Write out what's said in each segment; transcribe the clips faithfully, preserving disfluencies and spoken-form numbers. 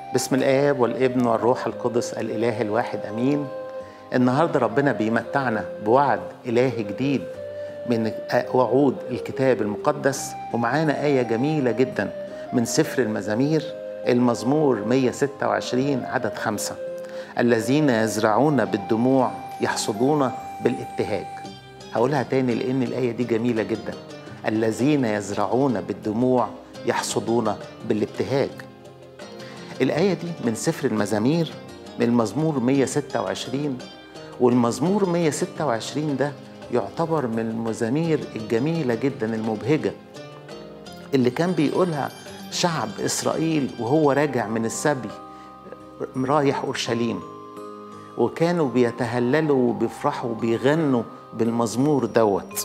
باسم الآب والابن والروح القدس الإله الواحد أمين. النهاردة ربنا بيمتعنا بوعد إلهي جديد من وعود الكتاب المقدس، ومعانا آية جميلة جدا من سفر المزامير، المزمور مئة وستة وعشرين عدد خمسة: الذين يزرعون بالدموع يحصدون بالابتهاج. هقولها تاني لأن الآية دي جميلة جدا. الذين يزرعون بالدموع يحصدون بالابتهاج. الآية دي من سفر المزامير من المزمور مئة وستة وعشرين، والمزمور مئة وستة وعشرين ده يعتبر من المزامير الجميلة جدا المبهجة اللي كان بيقولها شعب إسرائيل وهو راجع من السبي رايح أورشليم، وكانوا بيتهللوا وبيفرحوا وبيغنوا بالمزمور دوت.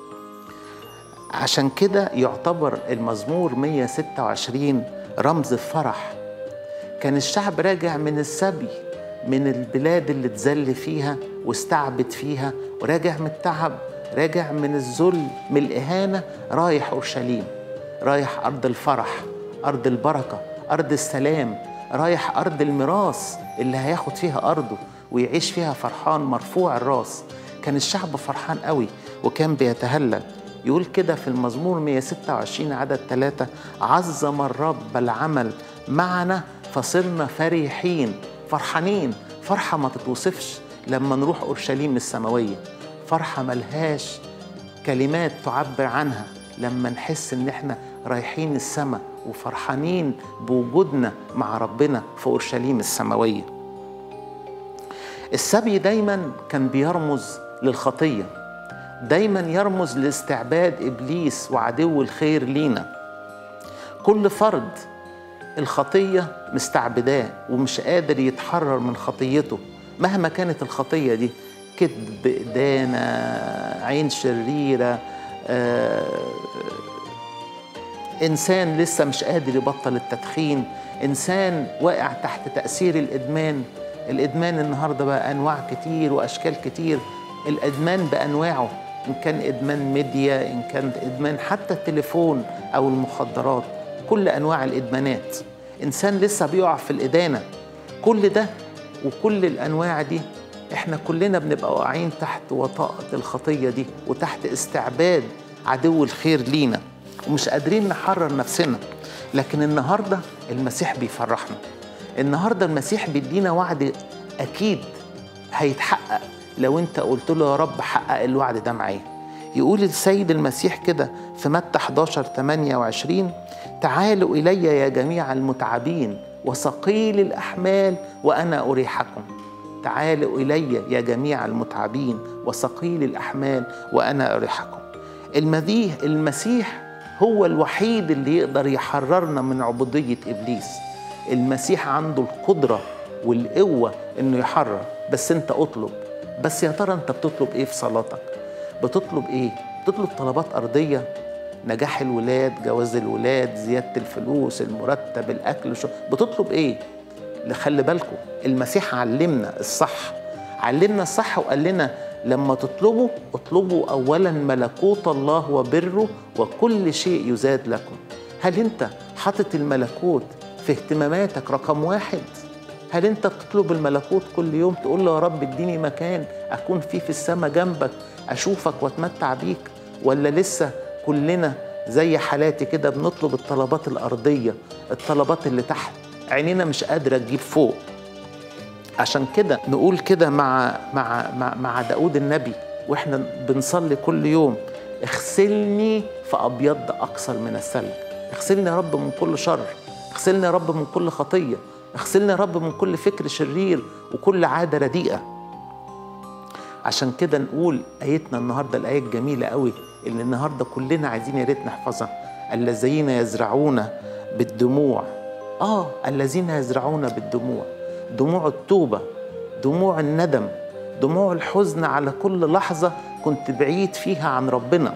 عشان كده يعتبر المزمور مئة وستة وعشرين رمز الفرح. كان الشعب راجع من السبي، من البلاد اللي اتذل فيها واستعبد فيها، وراجع من التعب، راجع من الذل، من الإهانة، رايح أورشليم، رايح أرض الفرح، أرض البركة، أرض السلام، رايح أرض الميراث اللي هياخد فيها أرضه ويعيش فيها فرحان مرفوع الراس. كان الشعب فرحان قوي وكان بيتهلل. يقول كده في المزمور مئة وستة وعشرين عدد ثلاثة: عظم الرب العمل معنا فصرنا فرحين. فرحانين فرحة ما تتوصفش لما نروح أورشليم السماوية، فرحة ملهاش كلمات تعبر عنها لما نحس إن إحنا رايحين السماء وفرحانين بوجودنا مع ربنا في أورشليم السماوية. السبي دايما كان بيرمز للخطية، دايما يرمز لاستعباد إبليس وعدو الخير لينا. كل فرد الخطية مستعبداه ومش قادر يتحرر من خطيته مهما كانت الخطية دي، كذب، إدانة، عين شريرة، آه، إنسان لسه مش قادر يبطل التدخين، إنسان واقع تحت تأثير الإدمان. الإدمان النهاردة بقى أنواع كتير وأشكال كتير، الإدمان بأنواعه، إن كان إدمان ميديا، إن كان إدمان حتى التليفون أو المخدرات، كل أنواع الإدمانات. إنسان لسه بيقع في الإدانة. كل ده وكل الأنواع دي إحنا كلنا بنبقى واقعين تحت وطأة الخطية دي وتحت استعباد عدو الخير لينا ومش قادرين نحرر نفسنا. لكن النهاردة المسيح بيفرحنا. النهاردة المسيح بيدينا وعد أكيد هيتحقق لو أنت قلت له يا رب حقق الوعد ده معايا. يقول السيد المسيح كده في متى إحدى عشر ثمانية وعشرين: تعالوا إلي يا جميع المتعبين وثقيل الأحمال وأنا أريحكم. تعالوا إلي يا جميع المتعبين وثقيل الأحمال وأنا أريحكم. المديه المسيح هو الوحيد اللي يقدر يحررنا من عبودية إبليس. المسيح عنده القدرة والقوة إنه يحرر، بس أنت أطلب. بس يا ترى أنت بتطلب إيه في صلاتك؟ بتطلب إيه؟ بتطلب طلبات أرضية، نجاح الولاد، جواز الولاد، زيادة الفلوس، المرتب، الأكل، شو بتطلب إيه؟ خلي بالكم المسيح علمنا الصح، علمنا الصح وقال لنا لما تطلبوا اطلبوا أولا ملكوت الله وبره وكل شيء يزاد لكم. هل أنت حاطط الملكوت في اهتماماتك رقم واحد؟ هل أنت بتطلب الملكوت كل يوم تقول له يا رب اديني مكان أكون فيه في السماء جنبك أشوفك واتمتع بيك؟ ولا لسه كلنا زي حالاتي كده بنطلب الطلبات الأرضية، الطلبات اللي تحت، عينينا مش قادرة تجيب فوق؟ عشان كده نقول كده مع مع مع, مع داود النبي واحنا بنصلي كل يوم: اغسلني فأبيض أكثر من الثلج. اغسلني يا رب من كل شر، اغسلني يا رب من كل خطية، اغسلني يا رب من كل فكر شرير وكل عادة رديئة. عشان كده نقول آيتنا النهاردة، الآية الجميلة قوي اللي النهاردة كلنا عايزين يا ريت نحفظها: الذين يزرعون بالدموع. آه الذين يزرعون بالدموع، دموع التوبة، دموع الندم، دموع الحزن على كل لحظة كنت بعيد فيها عن ربنا.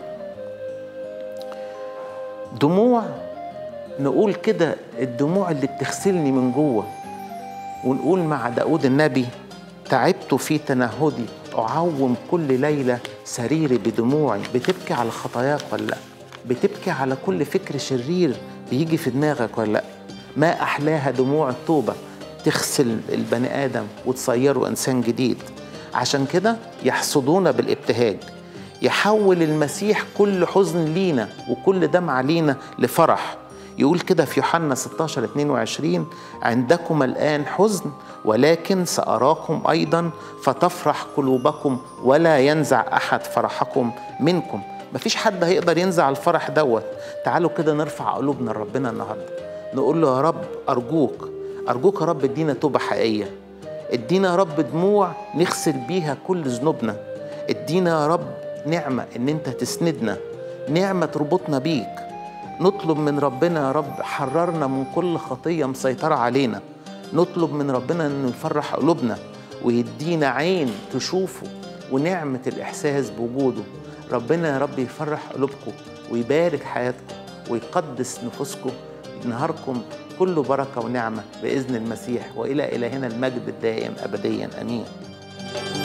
دموع نقول كده الدموع اللي بتغسلني من جوه. ونقول مع داود النبي: تعبت في تنهدي أعوم كل ليلة سريري بدموعي. بتبكي على خطاياك ولا لأ؟ بتبكي على كل فكر شرير بيجي في دماغك ولا لأ؟ ما أحلاها دموع التوبة تغسل البني آدم وتصيره إنسان جديد. عشان كده يحصدون بالابتهاج، يحول المسيح كل حزن لينا وكل دمعة لينا لفرح. يقول كده في يوحنا ستاشر اتنين وعشرين: عندكم الآن حزن ولكن سأراكم أيضا فتفرح قلوبكم ولا ينزع أحد فرحكم منكم. مفيش حد هيقدر ينزع الفرح دوت. تعالوا كده نرفع قلوبنا لربنا النهاردة، نقول له يا رب أرجوك أرجوك يا رب ادينا توبة حقيقية، ادينا يا رب دموع نغسل بيها كل ذنوبنا، ادينا يا رب نعمة ان انت تسندنا، نعمة تربطنا بيك. نطلب من ربنا يا رب حررنا من كل خطية مسيطرة علينا. نطلب من ربنا انه يفرح قلوبنا ويدينا عين تشوفه ونعمة الإحساس بوجوده. ربنا يا رب يفرح قلوبكم ويبارك حياتكم ويقدس نفوسكم. نهاركم كله بركة ونعمة بإذن المسيح، وإلى إلهنا المجد الدائم أبديا، أمين.